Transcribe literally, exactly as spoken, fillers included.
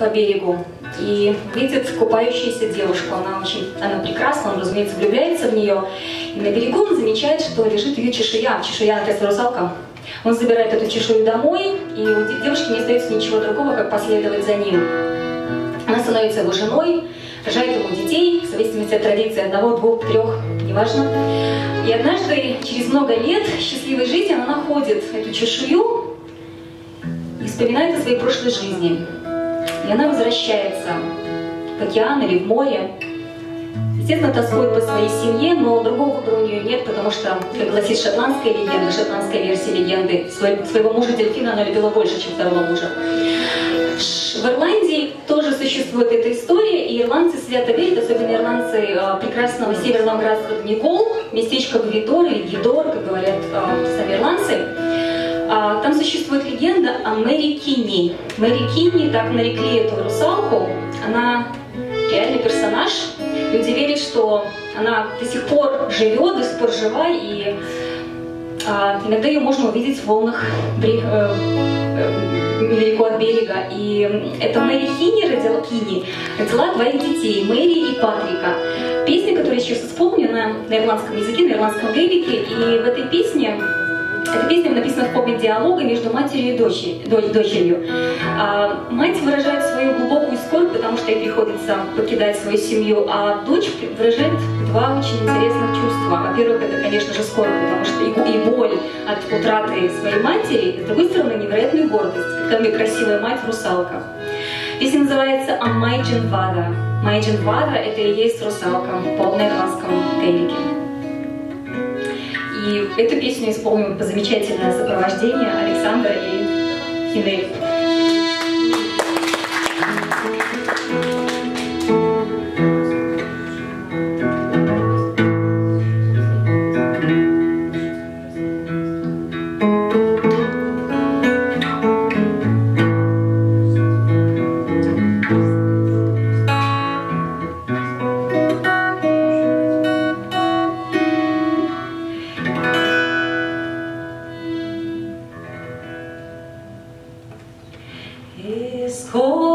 по берегу и видит купающуюся девушку. Она очень, она прекрасна, он, разумеется, влюбляется в нее. И на берегу он замечает, что лежит ее чешуя, чешуя, например, русалка. Он забирает эту чешую домой, и у девушки не остается ничего другого, как последовать за ним. Она становится его женой, рожает ему детей, в зависимости от традиции, одного, двух, трех, неважно. И однажды, через много лет счастливой жизни, она находит эту чешую и вспоминает о своей прошлой жизни. И она возвращается в океан или в море. Естественно, тоскует по своей семье, но другого выбора у нее нет, потому что, как гласит шотландская легенда, шотландская версия легенды, своего мужа дельфина она любила больше, чем второго мужа. В Ирландии тоже существует эта история, и ирландцы свято верят, особенно ирландцы прекрасного северного графства Донегол, местечко Гвидор или Гидор, как говорят сами ирландцы. Там существует легенда о Мэри Кинни. Мэри Кинни, так нарекли эту русалку, она реальный персонаж. Люди верят, что она до сих пор живет, до сих пор жива, и а, иногда ее можно увидеть в волнах брег, э, э, недалеко от берега. И эта Мэри Кинни родила, Кинни родила двоих детей, Мэри и Патрика. Песня, которую я сейчас вспомню, на, на ирландском языке, на ирландском лирике, и в этой песне эта песня написана в форме диалога между матерью и дочерью. дочерью. А, мать выражает свою глубокую скорбь, потому что ей приходится покидать свою семью, а дочь выражает два очень интересных чувства. Во-первых, это, конечно же, скорбь, потому что и, и боль от утраты своей матери, и, с другой стороны, невероятную гордость, какая у красивая мать русалка. Песня называется «А Майджин Вада». Майджин Вада — это и есть русалка по ирландском гейлике. И эту песню исполнил по замечательное сопровождение Александра и Хинель. It's cold.